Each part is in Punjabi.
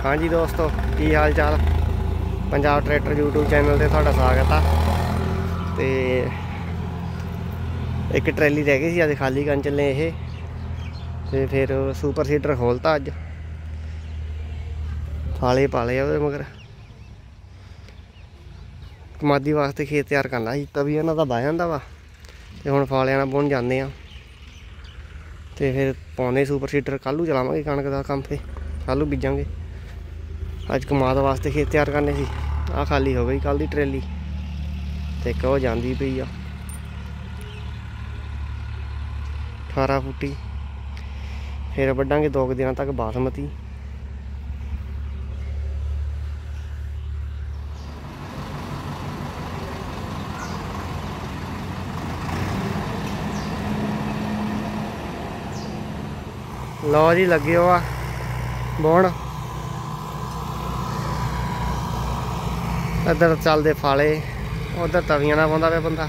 हाँ जी दोस्तों, की हाल चाल। पंजाब ट्रैक्टर यूट्यूब चैनल से तुहाडा स्वागत आ। तो एक ट्रैली रह गई सी, अज खाली कर चले ये। तो फिर सुपर सीडर खोलता अज, फाले पाले वो मगर कमादी वास्ते खेत तैयार करना सी। तभी इन्हां दा बह जांदा वा ते हुण फालियां नाल बुन जांदे आ। तो फिर पाने सुपर सीडर, कल चलावांगे कणक का काम। फिर कल बीजांगे। अज कमाद वास्ते खेत तैयार करने सी। आ खाली हो गई कल की ट्रेली, तो एक वो जाती पई आ 18 फुटी। फिर वड्डांगे 2 दिन तक बासमती। लो जी, लगे हो बोण। इधर चलते फाले, उधर तवियां ना पाउंदा पिया बंदा।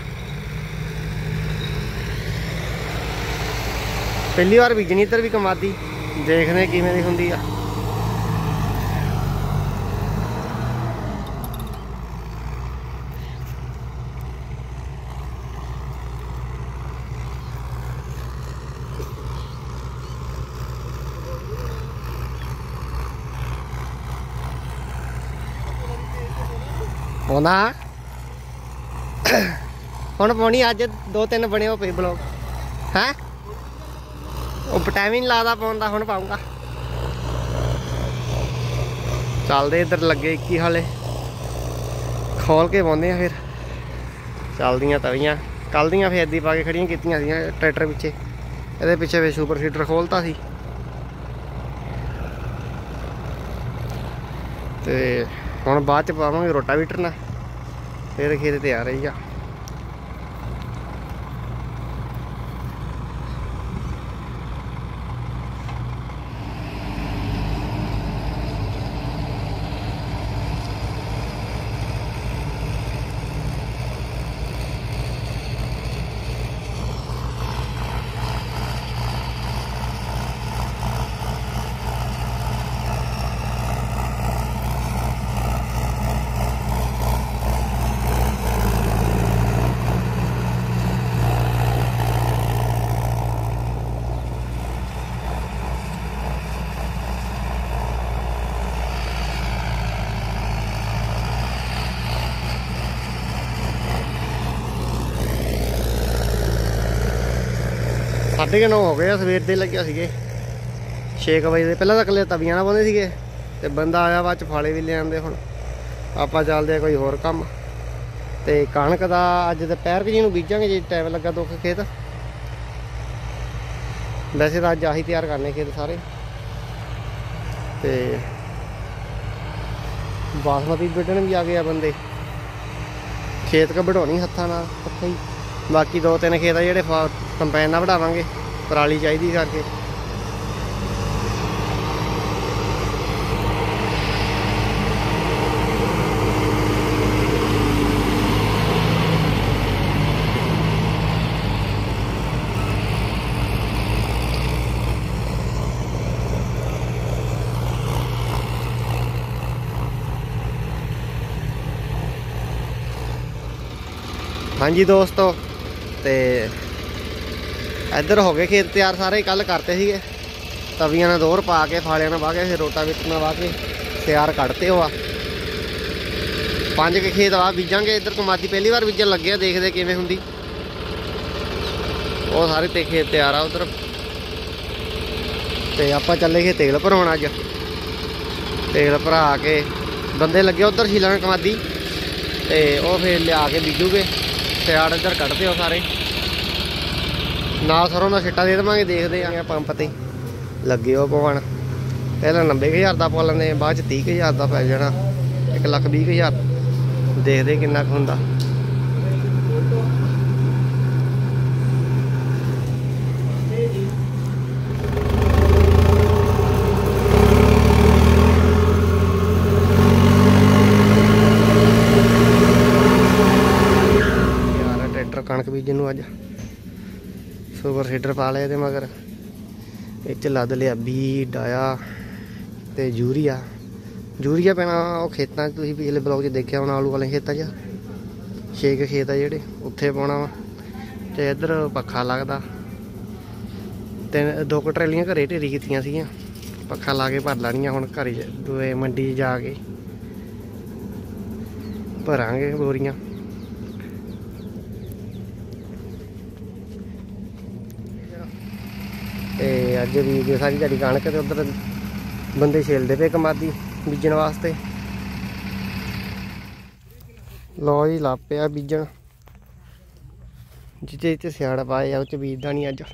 पहली बार बीजनी इधर भी कमादी, देखने किवें दी हुंदी आ। पाउंदा हुण पाउणी अज 2-3 बने हो पे ब्लॉग है। वो टाइम ही नहीं लगता पाउण दा, हुण पाऊंगा। चलदे इधर लगे इक्की हाले, खोल के पाउंदे आ। फिर चलदियां तवियां कल दियां फिर दी पा के खड़ियां कीतियां सी ट्रैक्टर पिछे। ये पिछे फिर सुपर सीडर खोलता सी। ते हुण बाद च पावांगे रोटावीटर ना, फिर खेत तैयार ही आ। साढ़े 9 हो गए, सवेर दे लगे थे 6 बजे दे। पहले तो कल्ले तवियां ना पाउंदे सीगे, ते बंदा आया बाद च फाले भी ले आंदे। हुण आपां चलदे कोई होर काम। ते कणक दा अज दोपहर जी नूं बीजांगे जे टाइम लगा 2 खेत। वैसे तो अज आही तैयार करने खेत सारे। ते बासमती बिड्ढण भी आ गए बंदे, खेत क बढ़ाउणी हत्थां नाल हत्थां ही। बाकी 2-3 खेत आ जिहड़े कंबाइन नाल वढावांगे, पराली चाहीदी करके। हाँ जी दोस्तों, तो इधर हो गए खेत तैयार सारे। कल करते थे तवियां ने दोहर पा के, फालियां ने वाह के, फिर रोटावीटर ने वाह के तैयार कढ़ते हो। 5 के खेत आ बीजांगे। इधर कमादी पहली बार बीजन लगे, देखते किवें हुंदी। वो सारे ते खेत तैयार आ उधर। तो आपां चले गए तेल भराउण। अज तेल भरा के बंदे लगे उधर छीलण कमादी, तो वह फिर लिया के बीजूगे। सियाड़ इधर कढ़ते हो सारे, नाल सरों का छिट्टा दे देवांगे। देखते हैं पंप ते लगे हो पवाण। पहले 90,000 का पा लेंदे, बाद 30,000 का पै जाना, 1,20,000। देखते किन्ना कुछ हुंदा। कणक बीजन नूं अज सुपर सीडर पा लिया ते मगर इच लद लिया बी डाया ते यूरिया ਯੂਰੀਆ ਪੈਣਾ ਉਹ ਖੇਤਾਂ 'ਚ, ਤੁਸੀਂ ਪਿਛਲੇ ਬਲੌਗ 'ਚ ਦੇਖਿਆ ਹੋਣਾ ਆਲੂ ਵਾਲੇ ਖੇਤਾਂ 'ਚ 6 ਖੇਤ ਆ ਜਿਹੜੇ ਉੱਥੇ ਪਾਉਣਾ ਵਾ। ਤੇ ਇੱਧਰ ਪੱਖਾ ਲੱਗਦਾ, 2 ਟਰੈਲੀਆਂ ਘਰੇ ਢੇਰੀ ਕੀਤੀਆਂ ਸੀਗੀਆਂ, ਪੱਖਾ ਲਾ ਕੇ ਭਰ ਲੈਣੀਆਂ। ਹੁਣ ਘਰੇ ਦੂਏ ਮੰਡੀ 'ਚ ਜਾ ਕੇ ਭਰਾਂਗੇ ਬੋਰੀਆਂ। ਤੇ ਅੱਜ ਵੀ ਸਾਰੀ ਦਿਹਾੜੀ ਕਣਕ ਤੇ ਉੱਧਰ ਬੰਦੇ ਛਿਲਦੇ ਪਏ ਕਮਾਦੀ ਬੀਜਣ ਵਾਸਤੇ। ਲਓ ਜੀ ਲੱਗ ਪਿਆ ਬੀਜਣ, ਜਿੱਥੇ ਸਿਆੜ ਪਾਏ ਆ ਉਹ 'ਚ ਬੀਜਦਾ ਨਹੀਂ ਅੱਜ।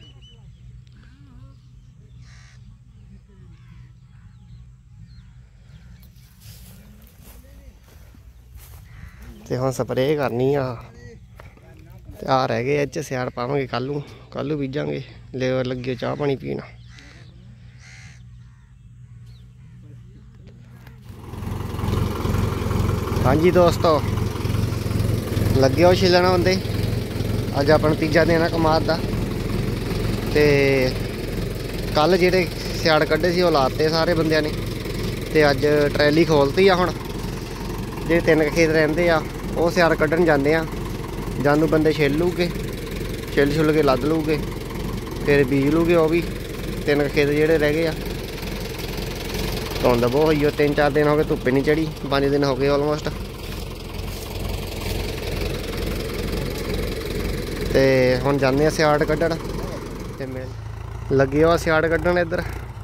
ਤੇ ਹੁਣ ਸਪਰੇਅ ਕਰਨੀ ਆ, ਤੇ ਆ ਰਹਿ ਗਏ। ਇਹ 'ਚ ਸਿਆੜ ਪਾਵਾਂਗੇ ਕੱਲ੍ਹ ਨੂੰ ਬੀਜਾਂਗੇ। ਲੇਬਰ ਲੱਗੀ ਚਾਹ ਪਾਣੀ ਪੀਣ। ਹਾਂਜੀ ਦੋਸਤੋ, ਲੱਗੇ ਹੋ ਛਿੱਲਣ ਹੁੰਦੇ। ਅੱਜ ਆਪਣਾ ਤੀਜਾ ਦਿਨ ਆ ਕਮਾਦ ਦਾ। ਤੇ ਕੱਲ ਜਿਹੜੇ ਸਿਆੜ ਕੱਢੇ ਸੀ ਉਹ ਲਾਤੇ ਸਾਰੇ ਬੰਦਿਆਂ ਨੇ, ਤੇ ਅੱਜ ਟਰੈਲੀ ਖੋਲਤੀ ਆ। ਹੁਣ ਜਿਹੜੇ 3 ਖੇਤ ਰਹਿੰਦੇ ਆ ਉਹ ਸਿਆੜ ਕੱਢਣ ਜਾਂਦੇ ਆ। ਜਾਨੂੰ ਬੰਦੇ ਛਿੱਲ ਲੂਗੇ, ਛਿੱਲ ਕੇ ਲੱਦ ਲੂਗੇ, ਫਿਰ ਬੀਜ ਲੂਗੇ। ਉਹ ਵੀ 3 ਖੇਤ ਜਿਹੜੇ ਰਹਿ ਗਏ ਆ। ਧੁੰਦ ਬਹੁਤ ਹੋਈ, 3-4 ਦਿਨ ਹੋ ਗਏ ਧੁੱਪੇ ਨਹੀਂ ਚੜੀ, 5 ਦਿਨ ਹੋ ਗਏ ਆਲਮੋਸਟ। ਤੇ ਹੁਣ ਜਾਂਦੇ ਆ ਸਿਆੜ ਕੱਢਣ। ਤੇ ਲੱਗੇ ਆ ਸਿਆੜ ਕੱਢਣ। ਇੱਧਰ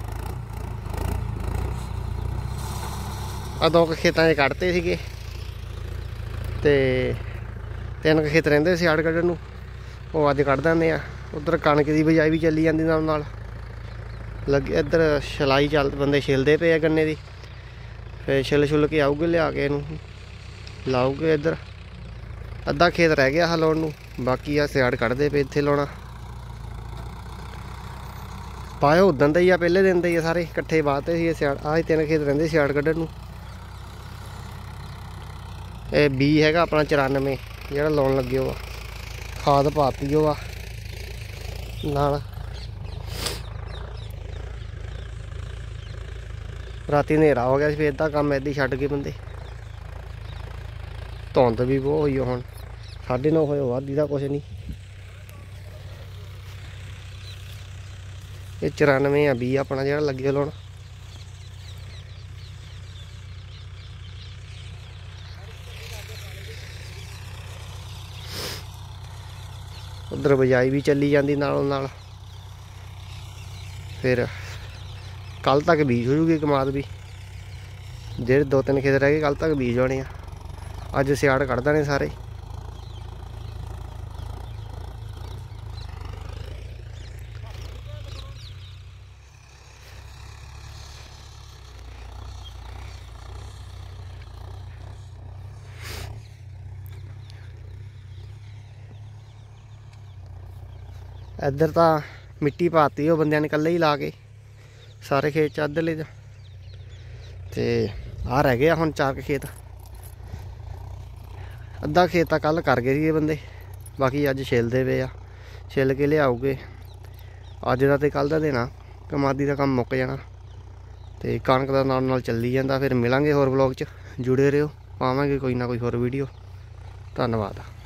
ਆ 2 ਖੇਤਾਂ 'ਚ ਕੱਢਤੇ ਸੀਗੇ, ਤੇ 3 ਖੇਤ ਰਹਿੰਦੇ ਸਿਆੜ ਕੱਢਣ ਨੂੰ, ਉਹ ਅੱਜ ਕੱਢ ਦਿੰਦੇ ਆ। ਉੱਧਰ ਕਣਕ ਦੀ ਬਿਜਾਈ ਵੀ ਚੱਲੀ ਜਾਂਦੀ ਨਾਲ ਲੱਗੇ। ਇੱਧਰ ਛਿਲਾਈ ਬੰਦੇ ਛਿਲਦੇ ਪਏ ਆ ਗੰਨੇ ਦੀ। ਫਿਰ ਛਿੱਲ ਕੇ ਆਊਗੇ, ਲਿਆ ਕੇ ਇਹਨੂੰ ਲਾਊਗੇ। ਇੱਧਰ ਅੱਧਾ ਖੇਤ ਰਹਿ ਗਿਆ ਲਾਉਣ ਨੂੰ, ਬਾਕੀ ਆ ਸਿਆੜ ਕੱਢਦੇ ਪਏ ਇੱਥੇ ਲਾਉਣਾ। ਪਾਇਆ ਉਦੋਂ ਦਾ ਹੀ ਆ, ਪਹਿਲੇ ਦਿਨ ਦੇ ਹੀ ਆ, ਸਾਰੇ ਇਕੱਠੇ ਬਾਤੇ ਸੀ ਸਿਆੜ। ਆਹ 3 ਖੇਤ ਰਹਿੰਦੇ ਸਿਆੜ ਕੱਢਣ ਨੂੰ। ਇਹ ਬੀ ਹੈਗਾ ਆਪਣਾ 94 ਜਿਹੜਾ ਲਾਉਣ ਲੱਗੇ ਉਹ ਆ। ਖਾਦ ਪਾਤੀ ਉਹ ਆ ਨਾਲ। ਰਾਤੀ ਹਨੇਰਾ ਹੋ ਗਿਆ ਸੀ, ਫਿਰ ਤਾਂ ਕੰਮ ਇੱਦਾਂ ਹੀ ਛੱਡ ਗਏ ਬੰਦੇ। ਧੁੰਦ ਵੀ ਬਹੁਤ ਹੋਈ। ਹੁਣ 9:30 ਹੋਏ, ਵਾਧੀ ਦਾ ਕੁਛ ਨਹੀਂ। ਇਹ 94 ਆ ਬੀ ਆਪਣਾ ਜਿਹੜਾ ਲੱਗੇ ਲਾਉਣ। ਉੱਧਰ ਬਿਜਾਈ ਵੀ ਚੱਲੀ ਜਾਂਦੀ ਨਾਲ। ਫਿਰ ਕੱਲ੍ਹ ਤੱਕ ਬੀਜ ਹੋ ਜੂਗੀ ਕਮਾਦ ਵੀ। ਜਿਹੜੇ 2-3 ਖੇਤ ਰਹਿ ਗਏ ਕੱਲ੍ਹ ਤੱਕ ਬੀਜ ਹੋਣੇ ਆ। ਅੱਜ ਸਿਆੜ ਕੱਢ ਦੇਣੇ ਸਾਰੇ। ਇੱਧਰ ਤਾਂ ਮਿੱਟੀ ਪਾਤੀ ਉਹ ਬੰਦਿਆਂ ਨੇ ਇਕੱਲੇ ਹੀ ਲਾ ਕੇ ਸਾਰੇ ਖੇਤ 'ਚ ਇੱਧਰਲੇ 'ਚ। ਤੇ ਆਹ ਰਹਿ ਗਏ ਆ ਹੁਣ 4 ਖੇਤ। ਅੱਧਾ ਖੇਤ ਤਾਂ ਕੱਲ੍ਹ ਕਰ ਗਏ ਸੀ ਬੰਦੇ, ਬਾਕੀ ਅੱਜ ਛਿਲਦੇ ਪਏ ਆ। ਛਿੱਲ ਕੇ ਲਿਆਉਗੇ। ਅੱਜ ਦਾ ਤੇ ਕੱਲ੍ਹ ਦਾ ਦਿਨ ਆ, ਕਮਾਦੀ ਦਾ ਕੰਮ ਮੁੱਕ ਜਾਣਾ। ਤੇ ਕਣਕ ਦਾ ਨਾਲ ਚੱਲੀ ਜਾਂਦਾ। ਫਿਰ ਮਿਲਾਂਗੇ ਹੋਰ ਵਲੌਗ 'ਚ, ਜੁੜੇ ਰਹੋ, ਪਾਵਾਂਗੇ ਕੋਈ ਨਾ ਕੋਈ ਹੋਰ ਵੀਡੀਓ। ਧੰਨਵਾਦ।